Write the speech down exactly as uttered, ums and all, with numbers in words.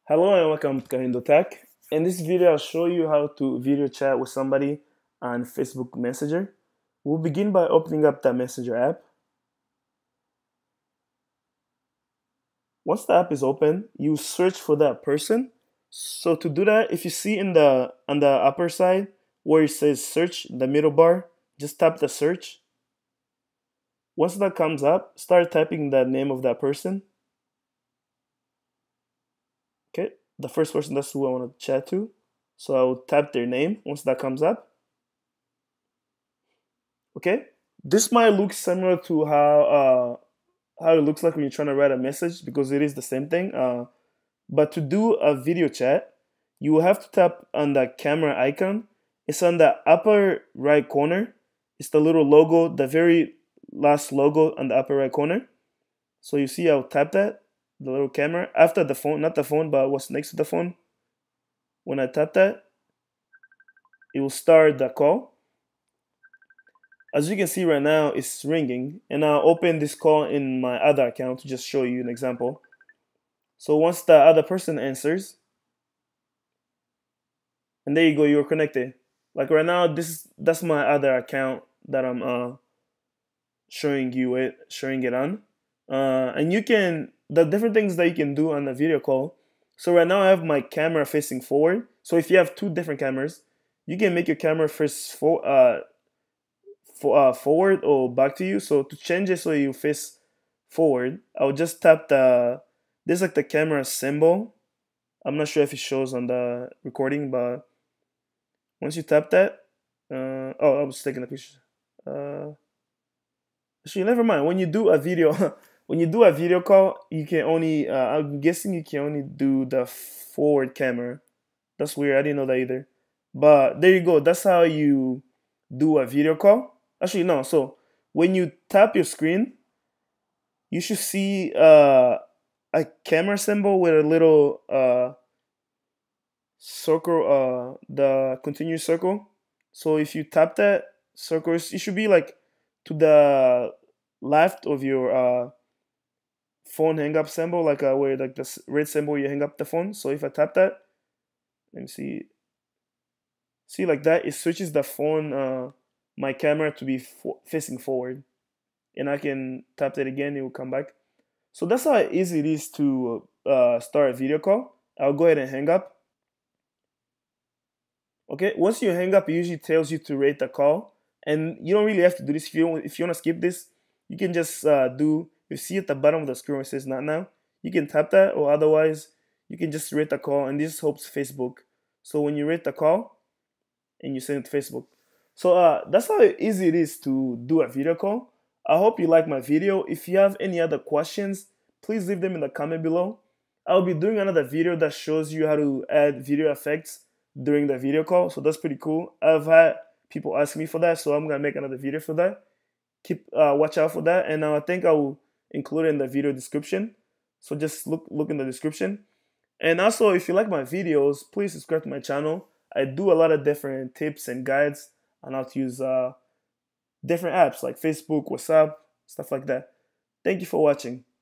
Hello and welcome to KahindoTech. In this video, I'll show you how to video chat with somebody on Facebook Messenger. We'll begin by opening up the Messenger app. Once the app is open, you search for that person. So to do that, if you see in the on the upper side where it says search, the middle bar, just tap the search. Once that comes up, start typing the name of that person. Okay, the first person, that's who I want to chat to. So I'll tap their name once that comes up. Okay, this might look similar to how uh, how it looks like when you're trying to write a message because it is the same thing. Uh, but to do a video chat, you will have to tap on the camera icon. It's on the upper right corner. It's the little logo, the very last logo on the upper right corner. So you see, I'll tap that, the little camera, after the phone, not the phone, but what's next to the phone. When I tap that, it will start the call. As you can see right now, it's ringing, and I'll open this call in my other account to just show you an example. So once the other person answers, and there you go, you're connected. Like right now, this that's my other account that I'm uh, showing you it, showing it on. Uh, and you can, the different things that you can do on the video call. So right now I have my camera facing forward. So if you have two different cameras, you can make your camera face for, uh, for, uh, forward or back to you. So to change it so you face forward, I'll just tap the, there's like the camera symbol. I'm not sure if it shows on the recording, but once you tap that, uh, oh, I was taking a picture. Uh, actually, never mind. When you do a video, when you do a video call, you can only, uh, I'm guessing you can only do the forward camera. That's weird. I didn't know that either. But there you go. That's how you do a video call. Actually, no. So when you tap your screen, you should see uh, a camera symbol with a little uh, circle, uh, the continuous circle. So if you tap that circle, it should be like to the left of your uh, phone hang up symbol, like uh, where like the red symbol you hang up the phone. So if I tap that, let me see, see like that, it switches the phone, uh, my camera to be fo facing forward, and I can tap that again, it will come back. So that's how easy it is to uh, start a video call. I'll go ahead and hang up. Okay, once you hang up, it usually tells you to rate the call, and you don't really have to do this. If you if you want to skip this, you can just uh, do. You see at the bottom of the screen where it says "not now." You can tap that, or otherwise, you can just rate the call, and this helps Facebook. So when you rate the call, and you send it to Facebook. So uh, that's how easy it is to do a video call. I hope you like my video. If you have any other questions, please leave them in the comment below. I'll be doing another video that shows you how to add video effects during the video call. So that's pretty cool. I've had people ask me for that, so I'm gonna make another video for that. Keep uh, watch out for that, and uh, I think I will include it in the video description. So just look look in the description. And also, if you like my videos, please subscribe to my channel. I do a lot of different tips and guides on how to use uh, different apps like Facebook, WhatsApp, stuff like that. Thank you for watching.